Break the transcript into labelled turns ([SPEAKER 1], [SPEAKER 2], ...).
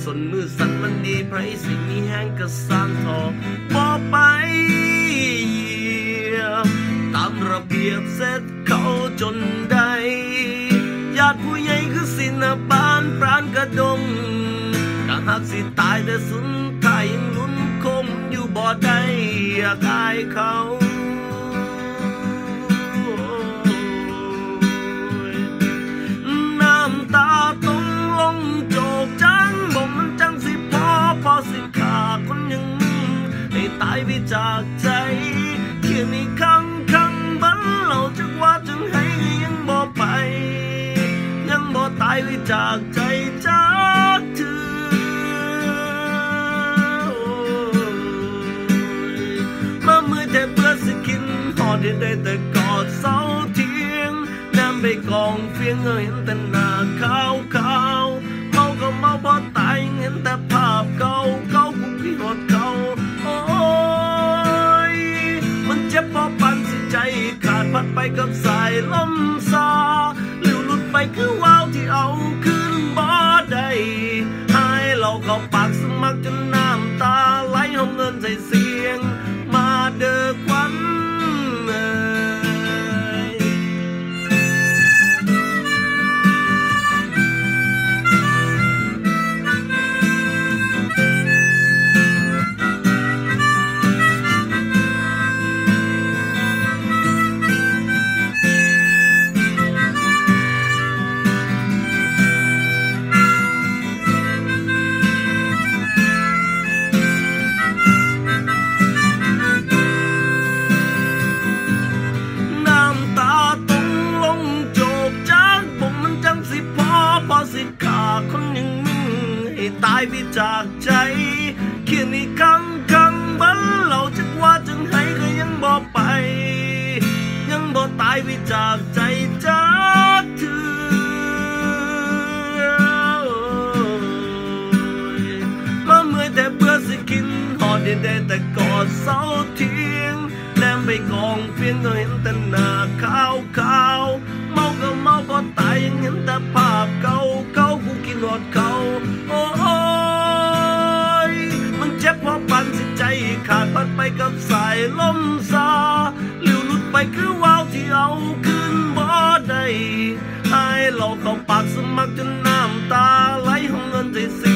[SPEAKER 1] สนมือสั่นมันดีไพรสิมีแห้งกระสร้างทองบ่ไปตามระเบียบเสร็จเขาจนได้ญาติผู้ใหญ่คือสินบานปราณกระดงกะหักสิตายแต่สุดท้ายยังลุ้นคมอยู่บ่ได้อยากอายเขาน้ำตาต้องลงโจกจังบ่มันจังสิพอสิขาคนยังให้ตายไปจากใจเขียนอีกครั้งบันเราจักว่าจังให้ยังบ่ไปยังบ่ตายไปจากใจจากเธอมาเมื่อแต่เบื่อสิกินหอดได้แต่กอดเสาเทียงน้ำไปกองเฟียงเห็นแต่หน้าขาวเมาก็เมาบ่ตายเห็นแต่ภาพเก่ากูคิดหดเขาโอ้ยมันเจ็บพอปันสิใจขาดพัดไปกับสายลมซาหลิวหลุดไปคือว้าวที่เอาคืนบ่ได้ให้เราเข้าปากสมัครจนน้ำตาไหลห้องเงินใส่เสียงมาเด้อควันคนยังมึงให้ตายไปจากใจเขียนอีกครั้งบันเราจักว่าจังให้ก็ยังบ่ไปยังบ่ตายไปจากใจจากเธอมาเมื่อยแต่เบื่อสิกินหอดได้แต่กอดเสาเทียงแนมไปกองเพียงก็เห็นแต่หน้าขาวเมาก็เมาบ่ตายยังเห็นแต่ภาพเก่ากูกินหอดเขาโอ้ยมันเจ็บเพราะปันสิใจขาดพัดไปกับสายลมซาหลิวหลุดไปคือว้าวที่เอาคืนบ่ได้ให้เราเข้าปากสมัครจนน้ำตาไหลห้องเงินใจเสี